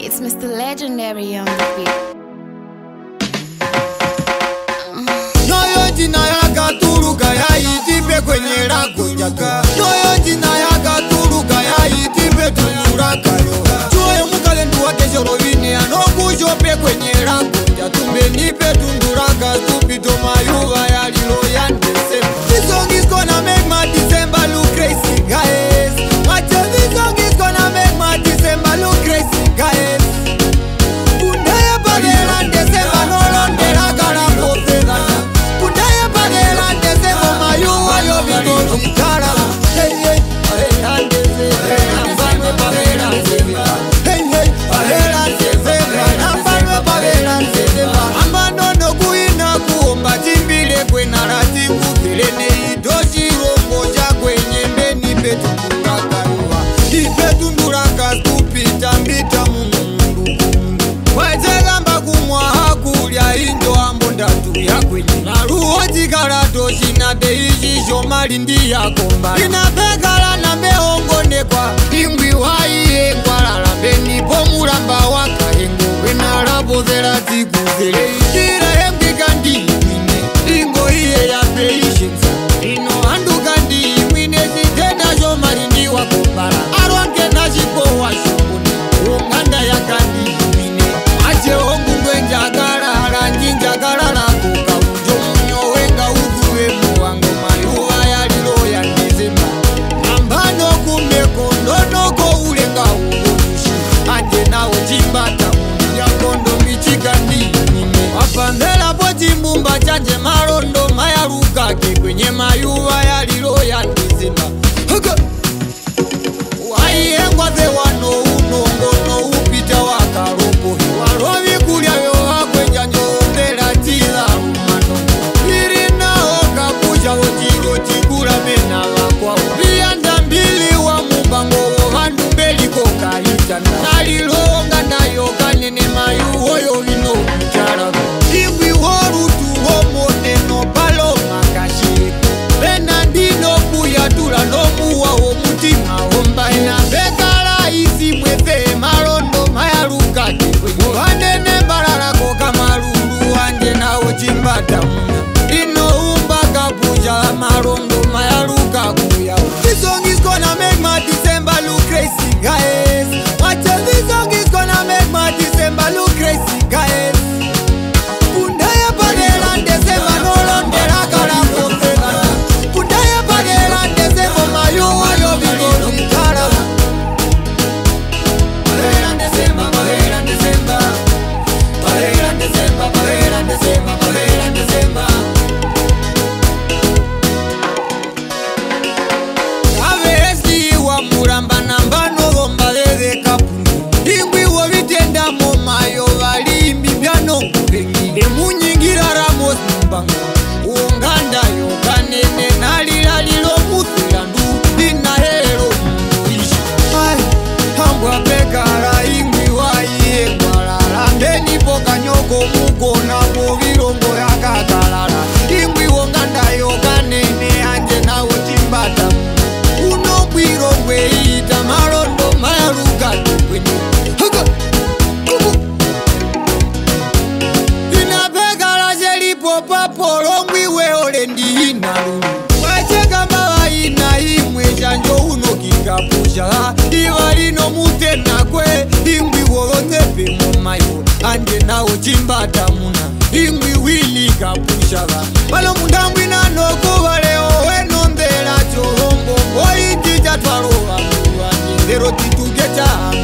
It's Mr. Legendary on the beat. Noyo jina yaka turuka ya itipe kwenye rako jaka. Noyo jina yaka turuka ya itipe tunuraka yo. Chue mukale nduwa kesho rovine anokushope kwenye rako jatumbe nipe tunduraka stupito mayuva ya lilo ya December. This song is gonna make my December look crazy, guys. Watch out, this song is gonna make my December look crazy, guys. Pundaye pagela December no londera gara popeda. Pundaye pagela December mayuva yo vito chikara. Hey hey, pagela December, nambano pagela December. Hey hey, pagela December, nambano pagela December. Ambano no kuina kuomba timbile kwena rati kupilene itoshi rombo ja kwenye mbeni petu nduraka yuwa. Ipetu nduraka stupita mbita mungu. Wajegamba kumwa hakulia injo ambo ndatu ya kwenye naruho chikarato shinate ishisho malindi ya komba. Inapekala na meongone kwa ingwi waiye kwa lalambeni pomuramba waka hengo wena rapo zera tikuzele itira hemki kandi imine ingo iye ya patience ino andu kandi imine sitenda jo malindi wa kombara aronke na jipo wa shukuni unganda ya kandi imine ache ongu njagara haranji njagara lako kaujo munyo wenga uguwe muwango mayuwa ya lilo ya December. Nambano kumeko ndono ko ulenga ugushi anje na ujimbata ya kondo michika nime wapandela po chimbumba chanje marondo mayaruka ke kwenye mayuwa ya lilo ya December. Waiengwa ze wano unongo no upita wakaropo warovi kulia yo hakwenja nyombera tila umano irina oka kuja ojiro chikura mena wakwa vianda mbili wa mumbango vandu mbeli koka itana nalilonga nayo kanene mayu oyo vino mchara ingwi woru tuhomo neno palo makashiko bena ndino kuya tula nomuwa omutima omba ina bekala isi mweze marondo mayaruka kwenye wanene mbarara koka maruru wanje na uchimbata muna ino umba kapuja marondo mayaruka kuya. This song is gonna make my December look crazy, guys. Watch out, this song is gonna make my December look crazy, guys. Pundaye pagela December no londera gara popeda. Pundaye pagela December mayuwa yo vito chikara. Pagela December, pagela December. Pagela December, pagela December, pagela December. Avesti wa muramba nambano gomba de kapuni. Ingwi wo vitenda mo mayo valimbi byano kubengi. Emunyingira ramos mbango. Unganda yo kanene nalila lilo muthirandu. Ina hero muishi. Ai, hambwa pekara ingwi waiye kwalala. Ndeni poka nyoko muko na movirongo ya kakalala. Ingwi wonganda yo kanene anje na uchimbata. Uno bwiro weita marondo mayaruka kwenye inapekala jelipo papo longwi we olendi inalu wacheka mbawa ina imwe chanjo uno kikapusha ivalino mutena kwe ingwi wolotepe mumayo anje na uchimbata muna ingwi wili kapusha walo mundambwi nanoko waleo weno mbela chorombo oiti chatwarowa muwani lero titugecha